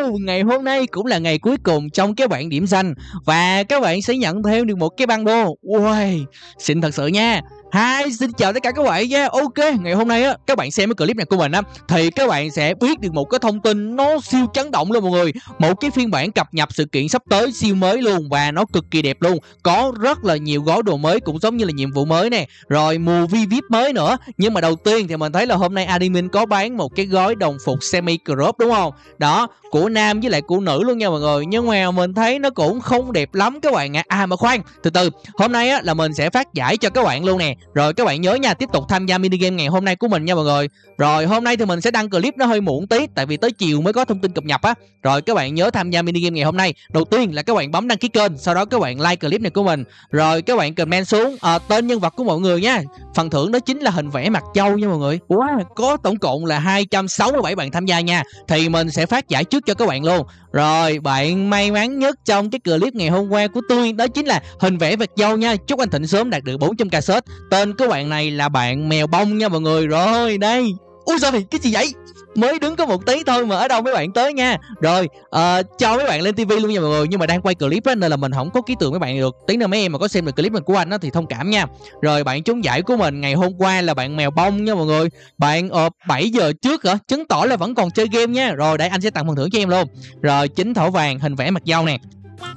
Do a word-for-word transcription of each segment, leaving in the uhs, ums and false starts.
Wow, ngày hôm nay cũng là ngày cuối cùng trong cái bảng điểm danh và các bạn sẽ nhận thêm được một cái băng đô. Wow, xịn thật sự nha. Hi, xin chào tất cả các bạn nha. Ok, ngày hôm nay á các bạn xem cái clip này của mình á thì các bạn sẽ biết được một cái thông tin nó siêu chấn động luôn mọi người. Một cái phiên bản cập nhật sự kiện sắp tới siêu mới luôn và nó cực kỳ đẹp luôn. Có rất là nhiều gói đồ mới cũng giống như là nhiệm vụ mới nè, rồi mùa vi víp mới nữa. Nhưng mà đầu tiên thì mình thấy là hôm nay admin có bán một cái gói đồng phục semi crop đúng không? Đó, của nam với lại của nữ luôn nha mọi người. Nhưng mà mình thấy nó cũng không đẹp lắm các bạn ạ. À. à mà khoan, từ từ, hôm nay á là mình sẽ phát giải cho các bạn luôn nè. Rồi các bạn nhớ nha, tiếp tục tham gia mini game ngày hôm nay của mình nha mọi người. Rồi hôm nay thì mình sẽ đăng clip nó hơi muộn tí tại vì tới chiều mới có thông tin cập nhật á. Rồi các bạn nhớ tham gia mini game ngày hôm nay. Đầu tiên là các bạn bấm đăng ký kênh, sau đó các bạn like clip này của mình. Rồi các bạn comment xuống à, tên nhân vật của mọi người nha. Phần thưởng đó chính là hình vẽ mặt trâu nha mọi người. Wow, có tổng cộng là hai trăm sáu mươi bảy bạn tham gia nha. Thì mình sẽ phát giải trước cho các bạn luôn. Rồi bạn may mắn nhất trong cái clip ngày hôm qua của tôi đó chính là hình vẽ vật dâu nha. Chúc anh Thịnh sớm đạt được bốn trăm k set. Tên của bạn này là bạn mèo bông nha mọi người. Rồi đây. Ui sao này, cái gì vậy? Mới đứng có một tí thôi mà ở đâu mấy bạn tới nha. Rồi uh, cho mấy bạn lên tivi luôn nha mọi người. Nhưng mà đang quay clip á nên là mình không có ký tượng mấy bạn được. Tí nữa mấy em mà có xem được clip mình của anh á thì thông cảm nha. Rồi bạn trúng giải của mình ngày hôm qua là bạn mèo bông nha mọi người. Bạn uh, bảy giờ trước hả? Chứng tỏ là vẫn còn chơi game nha. Rồi đây anh sẽ tặng phần thưởng cho em luôn. Rồi chính thỏi vàng hình vẽ mặt dâu nè.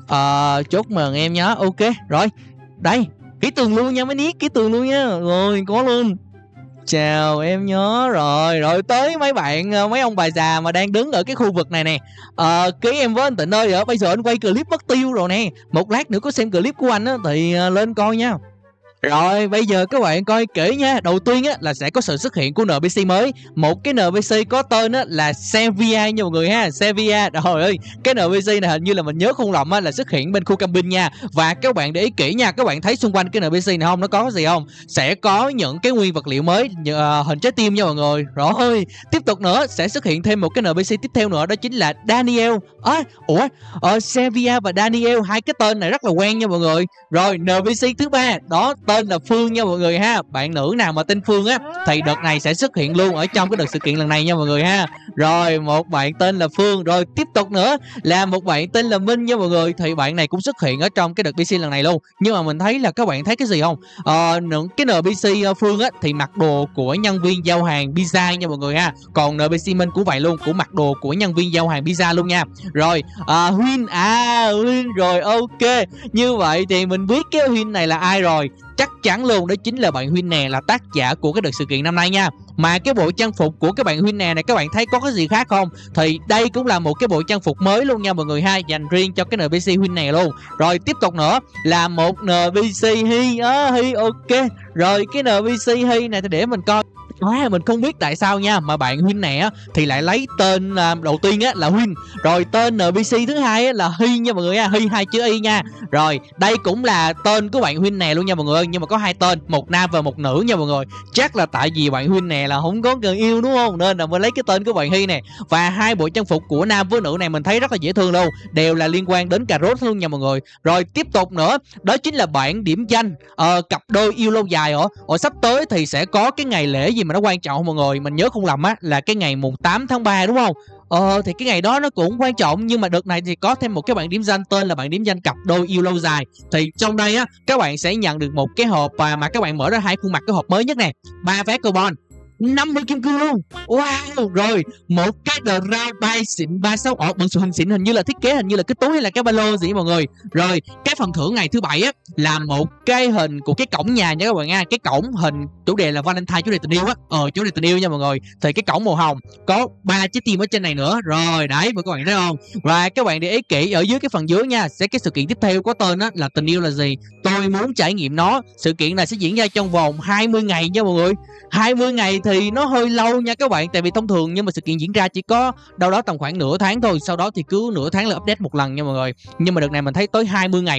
uh, Chúc mừng em nhớ. Ok rồi đây, ký tường luôn nha mấy nick, ký tường luôn nha. Rồi có luôn. Chào em nhớ. Rồi rồi tới mấy bạn, mấy ông bà già mà đang đứng ở cái khu vực này nè. Ờ ký em với anh Tịnh ơi. Ở bây giờ anh quay clip mất tiêu rồi nè. Một lát nữa có xem clip của anh á thì lên coi nha. Rồi bây giờ các bạn coi kỹ nha. Đầu tiên á là sẽ có sự xuất hiện của en pê xê mới. Một cái en pê xê có tên á là Sevilla nha mọi người ha. Sevilla. Trời ơi, cái en pê xê này hình như là mình nhớ không lầm á là xuất hiện bên khu camping nha. Và các bạn để ý kỹ nha. Các bạn thấy xung quanh cái en pê xê này không? Nó có cái gì không? Sẽ có những cái nguyên vật liệu mới, uh, hình trái tim nha mọi người. Rồi tiếp tục nữa sẽ xuất hiện thêm một cái en pê xê tiếp theo nữa. Đó chính là Daniel. À, ủa uh, Sevilla và Daniel, hai cái tên này rất là quen nha mọi người. Rồi en pê xê thứ ba đó tên là Phương nha mọi người ha. Bạn nữ nào mà tên Phương á thì đợt này sẽ xuất hiện luôn ở trong cái đợt sự kiện lần này nha mọi người ha. Rồi một bạn tên là Phương. Rồi tiếp tục nữa là một bạn tên là Minh nha mọi người. Thì bạn này cũng xuất hiện ở trong cái đợt pê xê lần này luôn. Nhưng mà mình thấy là các bạn thấy cái gì không? Ờ, cái en pê xê Phương á thì mặc đồ của nhân viên giao hàng pizza nha mọi người ha. Còn en pê xê Minh cũng vậy luôn, cũng mặc đồ của nhân viên giao hàng pizza luôn nha. Rồi à, Huyên. À Huyên rồi ok. Như vậy thì mình biết cái Huyên này là ai rồi. Chắc chắn luôn đó chính là bạn Huyên nè là tác giả của cái đợt sự kiện năm nay nha. Mà cái bộ trang phục của các bạn Huyên nè này các bạn thấy có cái gì khác không? Thì đây cũng là một cái bộ trang phục mới luôn nha mọi người ha, dành riêng cho cái en pê xê Huyên nè luôn. Rồi tiếp tục nữa là một en pê xê Hy. À, Hy ok. Rồi cái en pê xê Hy này thì để mình coi. À, mình không biết tại sao nha mà bạn Huyên nè thì lại lấy tên uh, đầu tiên á là Huyên, rồi tên en pê xê thứ hai á là Hy nha mọi người ha, Hy hai chữ y nha. Rồi đây cũng là tên của bạn Huyên nè luôn nha mọi người, nhưng mà có hai tên, một nam và một nữ nha mọi người. Chắc là tại vì bạn Huyên nè là không có người yêu đúng không, nên là mới lấy cái tên của bạn Hy nè. Và hai bộ trang phục của nam với nữ này mình thấy rất là dễ thương luôn, đều là liên quan đến cà rốt luôn nha mọi người. Rồi tiếp tục nữa đó chính là bản điểm danh uh, cặp đôi yêu lâu dài. Ở ở sắp tới thì sẽ có cái ngày lễ gì mà nó quan trọng mọi người, mình nhớ không lầm á là cái ngày mùng tám tháng ba đúng không? Ờ thì cái ngày đó nó cũng quan trọng, nhưng mà đợt này thì có thêm một cái bản điểm danh tên là bản điểm danh cặp đôi yêu lâu dài. Thì trong đây á các bạn sẽ nhận được một cái hộp mà, mà các bạn mở ra hai khuôn mặt cái hộp mới nhất nè, ba vé carbon, năm mươi kim cương luôn. Wow. Rồi một cái The Round bay xịn ba sáu ọt bằng sự hình xịn, hình như là thiết kế hình như là cái túi hay là cái ba lô gì mọi người. Rồi cái phần thưởng ngày thứ bảy á là một cái hình của cái cổng nhà nha các bạn nha. Cái cổng hình chủ đề là Valentine, chủ đề tình yêu á. Ờ chủ đề tình yêu nha mọi người. Thì cái cổng màu hồng có ba trái tim ở trên này nữa. Rồi đấy mọi các bạn thấy không? Và các bạn để ý kỹ ở dưới cái phần dưới nha, sẽ cái sự kiện tiếp theo có tên á là tình yêu là gì, tôi muốn trải nghiệm nó. Sự kiện này sẽ diễn ra trong vòng hai mươi ngày nha mọi người. hai mươi ngày thì nó hơi lâu nha các bạn, tại vì thông thường nhưng mà sự kiện diễn ra chỉ có đâu đó tầm khoảng nửa tháng thôi, sau đó thì cứ nửa tháng là update một lần nha mọi người. Nhưng mà đợt này mình thấy tới hai mươi ngày luôn,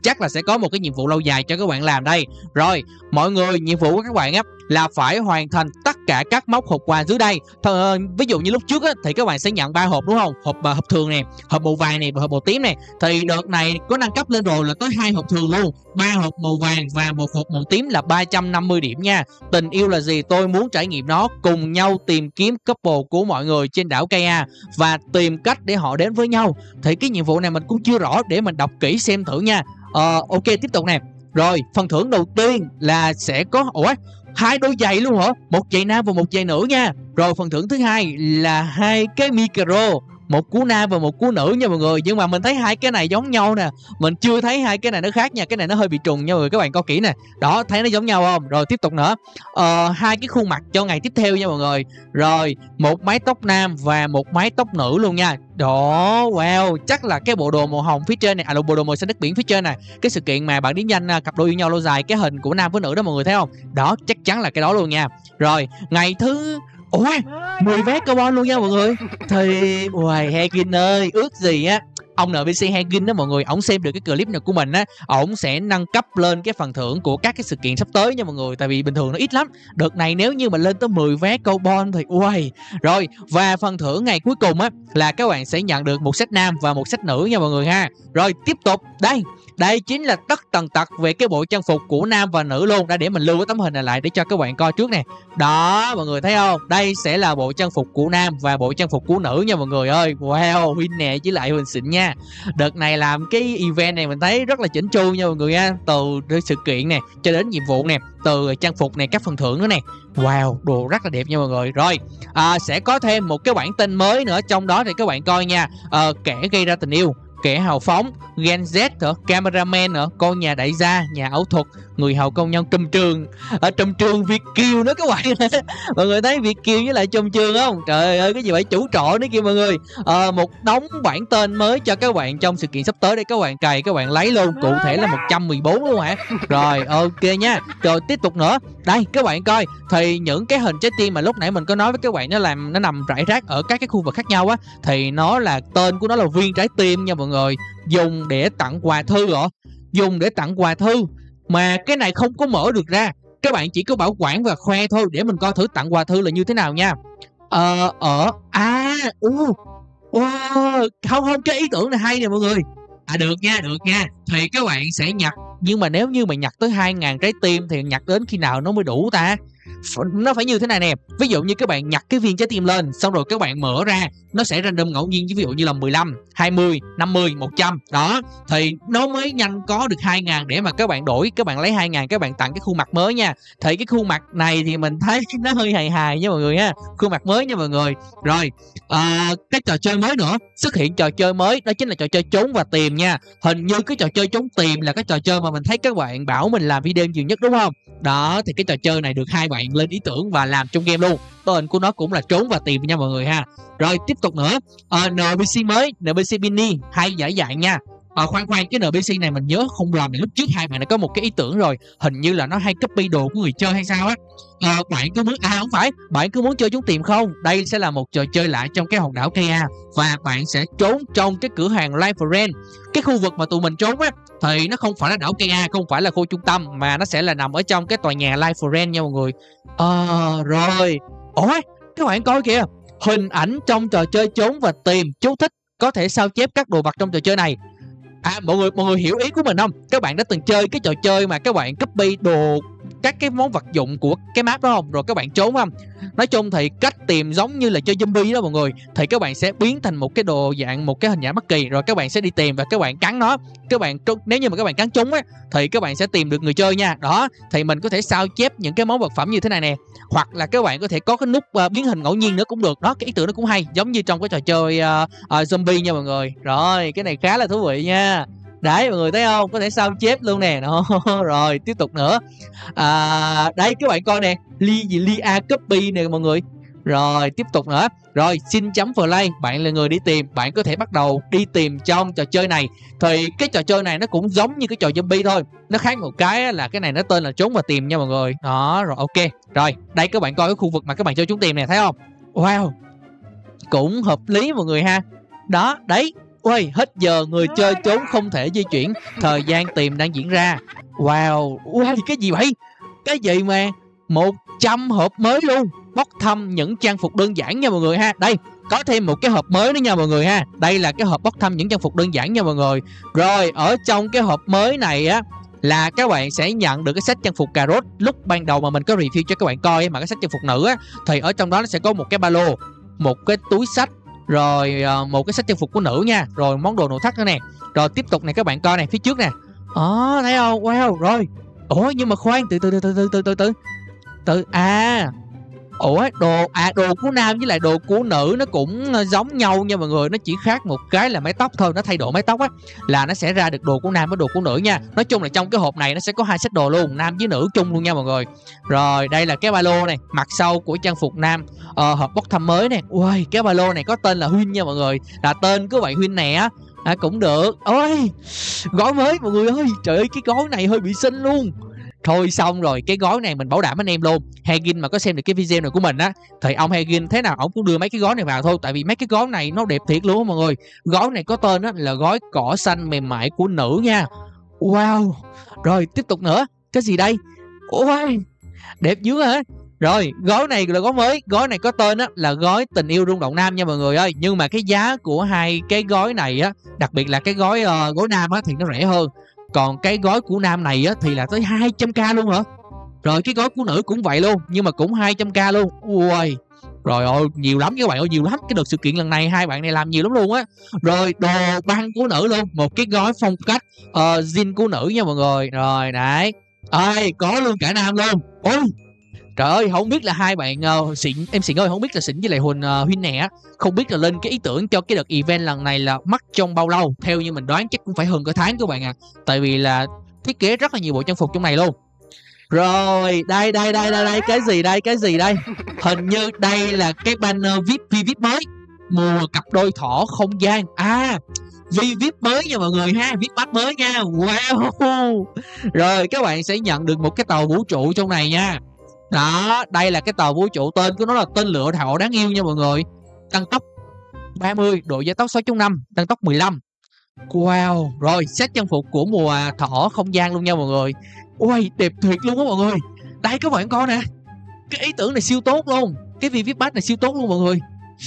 chắc là sẽ có một cái nhiệm vụ lâu dài cho các bạn làm đây. Rồi, mọi người, nhiệm vụ của các bạn á là phải hoàn thành tất cả các móc hộp quà dưới đây. Th ví dụ như lúc trước á thì các bạn sẽ nhận ba hộp đúng không? Hộp uh, hộp thường nè, hộp màu vàng này và hộp màu tím này. Thì đợt này có nâng cấp lên rồi là tới hai hộp thường luôn, ba hộp màu vàng và một hộp màu tím là ba trăm năm mươi điểm nha. Tình yêu là gì? Tôi muốn trải nghiệm nó, cùng nhau tìm kiếm couple của mọi người trên đảo Kea và tìm cách để họ đến với nhau. Thì cái nhiệm vụ này mình cũng chưa rõ, để mình đọc kỹ xem thử nha. Ờ, ok, tiếp tục nè. Rồi, phần thưởng đầu tiên là sẽ có ủa hai đôi giày luôn hả? Một giày nam và một giày nữ nha. Rồi phần thưởng thứ hai là hai cái micro, một cú nam và một cú nữ nha mọi người. Nhưng mà mình thấy hai cái này giống nhau nè, mình chưa thấy hai cái này nó khác nha. Cái này nó hơi bị trùng nha mọi người, các bạn coi kỹ nè. Đó, thấy nó giống nhau không? Rồi tiếp tục nữa, ờ, hai cái khuôn mặt cho ngày tiếp theo nha mọi người. Rồi một mái tóc nam và một mái tóc nữ luôn nha. Đó, wow, chắc là cái bộ đồ màu hồng phía trên này, à bộ đồ màu xanh đất biển phía trên này, cái sự kiện mà bạn điểm danh cặp đôi yêu nhau lâu dài, cái hình của nam với nữ đó mọi người thấy không? Đó, chắc chắn là cái đó luôn nha. Rồi ngày thứ ủa mười vé carbon luôn nha mọi người. Thì uầy Hagin ơi, ước gì á ông en pê xê Hagin đó mọi người, ổng xem được cái clip này của mình á, ổng sẽ nâng cấp lên cái phần thưởng của các cái sự kiện sắp tới nha mọi người. Tại vì bình thường nó ít lắm, đợt này nếu như mà lên tới mười vé carbon thì uầy. Rồi, và phần thưởng ngày cuối cùng á là các bạn sẽ nhận được một set nam và một set nữ nha mọi người ha. Rồi tiếp tục, đây đây chính là tất tần tật về cái bộ trang phục của nam và nữ luôn. Đã để mình lưu cái tấm hình này lại để cho các bạn coi trước nè. Đó, mọi người thấy không? Đây sẽ là bộ trang phục của nam và bộ trang phục của nữ nha mọi người ơi. Wow, Huynh nè với lại Huỳnh xịn nha. Đợt này làm cái event này mình thấy rất là chỉnh chu nha mọi người nha. Từ sự kiện nè cho đến nhiệm vụ nè, từ trang phục này, các phần thưởng nữa nè. Wow, đồ rất là đẹp nha mọi người. Rồi, à, sẽ có thêm một cái bản tin mới nữa, trong đó thì các bạn coi nha. à, Kẻ gây ra tình yêu, kẻ hào phóng, Gen Z nữa, cameraman nữa, con nhà đại gia, nhà ảo thuật, người hầu công nhân, Trùm Trường, ở Trùm Trường Việt Kiều nữa các bạn. Mọi người thấy Việt Kiều với lại Trùm Trường không? Trời ơi, cái gì vậy, chủ trọ nữa kia mọi người. à, Một đống bản tên mới cho các bạn trong sự kiện sắp tới để các bạn cày, các bạn lấy luôn. Cụ thể là một trăm mười bốn luôn hả? Rồi, ok nha. Rồi tiếp tục nữa. Đây, các bạn coi. Thì những cái hình trái tim mà lúc nãy mình có nói với các bạn, nó làm nó nằm rải rác ở các cái khu vực khác nhau á, thì nó là tên của nó là viên trái tim nha mọi người. Dùng để tặng quà thư hả? Dùng để tặng quà thư mà cái này không có mở được ra, các bạn chỉ có bảo quản và khoe thôi. Để mình coi thử tặng quà thư là như thế nào nha. Ờ ở à u wow, không không cái ý tưởng này hay nè mọi người. À được nha, được nha. Thì các bạn sẽ nhặt, nhưng mà nếu như mà nhặt tới hai ngàn trái tim thì nhặt đến khi nào nó mới đủ ta? Nó phải như thế này nè. Ví dụ như các bạn nhặt cái viên trái tim lên, xong rồi các bạn mở ra, nó sẽ random ngẫu nhiên, ví dụ như là mười lăm, hai mươi, năm mươi, một trăm. Đó, thì nó mới nhanh có được hai ngàn để mà các bạn đổi. Các bạn lấy hai ngàn các bạn tặng cái khuôn mặt mới nha. Thì cái khuôn mặt này thì mình thấy nó hơi hài hài nha mọi người ha. Khuôn mặt mới nha mọi người. Rồi, à, cái trò chơi mới nữa, xuất hiện trò chơi mới, đó chính là trò chơi trốn và tìm nha. Hình như cái trò chơi trốn tìm là cái trò chơi mà mình thấy các bạn bảo mình làm video nhiều nhất đúng không? Đó, thì cái trò chơi này được hai bạn lên ý tưởng và làm trong game luôn. Tên của nó cũng là trốn và tìm nha mọi người ha. Rồi tiếp tục nữa, à, en pê xê mới, en pê xê Mini hay giải dạng nha. À, khoan khoan, cái en pê xê này mình nhớ không lầm, lúc trước hai bạn đã có một cái ý tưởng rồi, hình như là nó hay copy đồ của người chơi hay sao á. À, bạn có muốn à không phải bạn cứ muốn chơi trốn tìm không? Đây sẽ là một trò chơi lạ trong cái hòn đảo Kea, và bạn sẽ trốn trong cái cửa hàng Life Friend. Cái khu vực mà tụi mình trốn á thì nó không phải là đảo Kea, không phải là khu trung tâm, mà nó sẽ là nằm ở trong cái tòa nhà Life Friend nha mọi người. Ờ à, rồi. Ủa các bạn coi kìa, hình ảnh trong trò chơi trốn và tìm. Chú thích: có thể sao chép các đồ vật trong trò chơi này. À mọi người mọi người hiểu ý của mình không? Các bạn đã từng chơi cái trò chơi mà các bạn copy đồ, các cái món vật dụng của cái map đó không? Rồi các bạn trốn không? Nói chung thì cách tìm giống như là chơi zombie đó mọi người. Thì các bạn sẽ biến thành một cái đồ dạng, một cái hình dạng bất kỳ, rồi các bạn sẽ đi tìm và các bạn cắn nó. Các bạn nếu như mà các bạn cắn trúng á thì các bạn sẽ tìm được người chơi nha. Đó, thì mình có thể sao chép những cái món vật phẩm như thế này nè. Hoặc là các bạn có thể có cái nút uh, biến hình ngẫu nhiên nữa cũng được. Đó, cái ý tưởng nó cũng hay, giống như trong cái trò chơi uh, uh, zombie nha mọi người. Rồi, cái này khá là thú vị nha. Đấy mọi người thấy không, có thể sao chép luôn nè. Đó. Rồi tiếp tục nữa, à, đấy các bạn coi nè, li gì lia copy nè mọi người. Rồi tiếp tục nữa, rồi xin chấm play, bạn là người đi tìm, bạn có thể bắt đầu đi tìm trong trò chơi này. Thì cái trò chơi này nó cũng giống như cái trò zombie thôi, nó khác một cái là cái này nó tên là trốn và tìm nha mọi người. Đó, rồi ok. Rồi đây các bạn coi cái khu vực mà các bạn chơi trốn tìm này, thấy không? Wow, cũng hợp lý mọi người ha. Đó, đấy, Ôi, hết giờ người chơi trốn không thể di chuyển, thời gian tìm đang diễn ra. Wow, ui, cái gì vậy? Cái gì mà một trăm hộp mới luôn. Bốc thăm những trang phục đơn giản nha mọi người ha. Đây, có thêm một cái hộp mới nữa nha mọi người ha. Đây là cái hộp bốc thăm những trang phục đơn giản nha mọi người. Rồi, ở trong cái hộp mới này á là các bạn sẽ nhận được cái set trang phục cà rốt. Lúc ban đầu mà mình có review cho các bạn coi mà cái set trang phục nữ á, thì ở trong đó nó sẽ có một cái ba lô, một cái túi xách, rồi một cái set trang phục của nữ nha, rồi món đồ nội thất nữa nè. Rồi tiếp tục này các bạn coi này, phía trước nè. Ờ, thấy không? Wow, rồi. Ủa nhưng mà khoan, từ từ từ từ từ từ từ từ à ủa đồ à đồ của nam với lại đồ của nữ nó cũng giống nhau nha mọi người, nó chỉ khác một cái là mái tóc thôi. Nó thay đổi mái tóc á là nó sẽ ra được đồ của nam với đồ của nữ nha. Nói chung là trong cái hộp này nó sẽ có hai set đồ luôn, nam với nữ chung luôn nha mọi người. Rồi đây là cái ba lô này, mặt sau của trang phục nam, ờ, hộp bốc thăm mới nè. Ui, cái ba lô này có tên là Huynh nha mọi người, là tên của bạn Huynh nè. À, cũng được. Ôi, gói mới mọi người ơi, trời ơi cái gói này hơi bị xinh luôn. Thôi xong rồi, cái gói này mình bảo đảm anh em luôn. Hagin mà có xem được cái video này của mình á, thì ông Hagin thế nào ông cũng đưa mấy cái gói này vào thôi. Tại vì mấy cái gói này nó đẹp thiệt luôn á mọi người. Gói này có tên á là gói cỏ xanh mềm mại của nữ nha. Wow. Rồi tiếp tục nữa. Cái gì đây? Ôi, đẹp dữ hả? Rồi, gói này là gói mới. Gói này có tên á là gói tình yêu rung động nam nha mọi người ơi. Nhưng mà cái giá của hai cái gói này á, đặc biệt là cái gói uh, gói nam á thì nó rẻ hơn. Còn cái gói của nam này á thì là tới hai trăm k luôn hả? Rồi cái gói của nữ cũng vậy luôn, nhưng mà cũng hai trăm k luôn. Ui, rồi ơi, nhiều lắm các bạn ơi, nhiều lắm. Cái đợt sự kiện lần này hai bạn này làm nhiều lắm luôn á. Rồi đồ băng của nữ luôn, một cái gói phong cách uh, jean của nữ nha mọi người. Rồi đấy. Ơi, có luôn cả nam luôn. Ôi, trời ơi, không biết là hai bạn uh, Xịn, em Xịn ơi, không biết là Xịn với lại Huỳnh uh, Huynh nè, không biết là lên cái ý tưởng cho cái đợt event lần này là mất trong bao lâu. Theo như mình đoán chắc cũng phải hơn cả tháng các bạn à. Tại vì là thiết kế rất là nhiều bộ trang phục trong này luôn. Rồi, đây đây đây đây đây, cái gì đây, cái gì đây? Hình như đây là cái banner vi ai pi vi ai pi mới. Mùa cặp đôi thỏ không gian. À, vi ai pi mới nha mọi người ha, vi ai pi mới nha. Wow. Rồi các bạn sẽ nhận được một cái tàu vũ trụ trong này nha. Đó, đây là cái tàu vũ trụ, tên của nó là tên lửa thọ đáng yêu nha mọi người. Tăng tốc ba mươi, độ gia tốc sáu chấm năm, tăng tốc mười lăm. Wow, rồi set trang phục của mùa thỏ không gian luôn nha mọi người. Ui, đẹp thiệt luôn á mọi người. Đây các bạn coi nè. Cái ý tưởng này siêu tốt luôn. Cái vi ai pi Pass này siêu tốt luôn mọi người.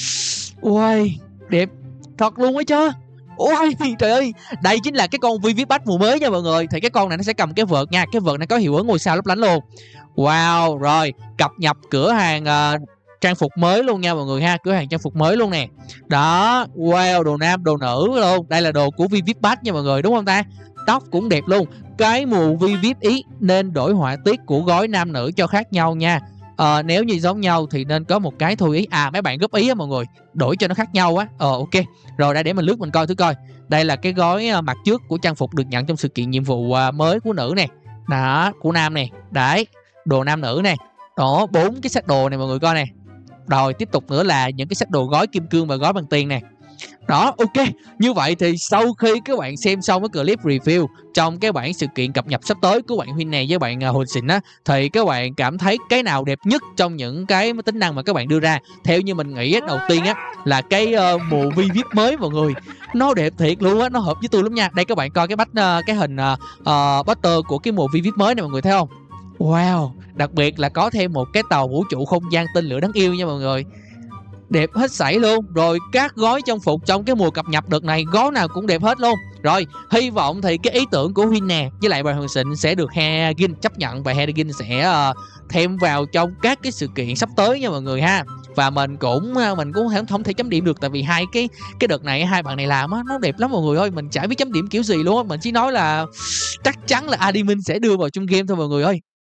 Ui, đẹp thật luôn á chứ. Ôi trời ơi, đây chính là cái con vi ai pi Pass mùa mới nha mọi người. Thì cái con này nó sẽ cầm cái vợt nha. Cái vợt này có hiệu ứng ngôi sao lấp lánh luôn. Wow, rồi cập nhật cửa hàng uh, trang phục mới luôn nha mọi người ha. Cửa hàng trang phục mới luôn nè. Đó, wow, đồ nam, đồ nữ luôn. Đây là đồ của vi ai pi Pass nha mọi người, đúng không ta? Tóc cũng đẹp luôn. Cái mùa vi ai pi ý nên đổi họa tiết của gói nam nữ cho khác nhau nha. Ờ, nếu như giống nhau thì nên có một cái thôi ý. À, mấy bạn góp ý á mọi người, đổi cho nó khác nhau á. Ờ, ok. Rồi đây để mình lướt mình coi thử coi. Đây là cái gói uh, mặt trước của trang phục được nhận trong sự kiện nhiệm vụ uh, mới của nữ nè. Đó, của nam nè. Đấy, đồ nam nữ nè. Đó, bốn cái set đồ này mọi người coi nè. Rồi tiếp tục nữa là những cái set đồ gói kim cương và gói bằng tiền nè. Đó, ok. Như vậy thì sau khi các bạn xem xong cái clip review trong cái bản sự kiện cập nhật sắp tới của bạn Huynh này với bạn uh, Huỳnh Xịn á, thì các bạn cảm thấy cái nào đẹp nhất trong những cái tính năng mà các bạn đưa ra? Theo như mình nghĩ á, đầu tiên á là cái uh, mùa vi ai pi mới mọi người. Nó đẹp thiệt luôn á, nó hợp với tôi lắm nha. Đây các bạn coi cái bách uh, cái hình uh, uh, butter của cái mùa vi ai pi mới này mọi người thấy không? Wow, đặc biệt là có thêm một cái tàu vũ trụ không gian tên lửa đáng yêu nha mọi người. Đẹp hết sảy luôn. Rồi các gói trang phục trong cái mùa cập nhật đợt này gói nào cũng đẹp hết luôn. Rồi hy vọng thì cái ý tưởng của Huynh nè với lại bạn Huỳnh Xịn sẽ được Hagin chấp nhận, và Hagin sẽ uh, thêm vào trong các cái sự kiện sắp tới nha mọi người ha. Và mình cũng uh, mình cũng không, không thể chấm điểm được, tại vì hai cái cái đợt này hai bạn này làm á nó đẹp lắm mọi người ơi. Mình chả biết chấm điểm kiểu gì luôn á. Mình chỉ nói là chắc chắn là admin sẽ đưa vào trong game thôi mọi người ơi.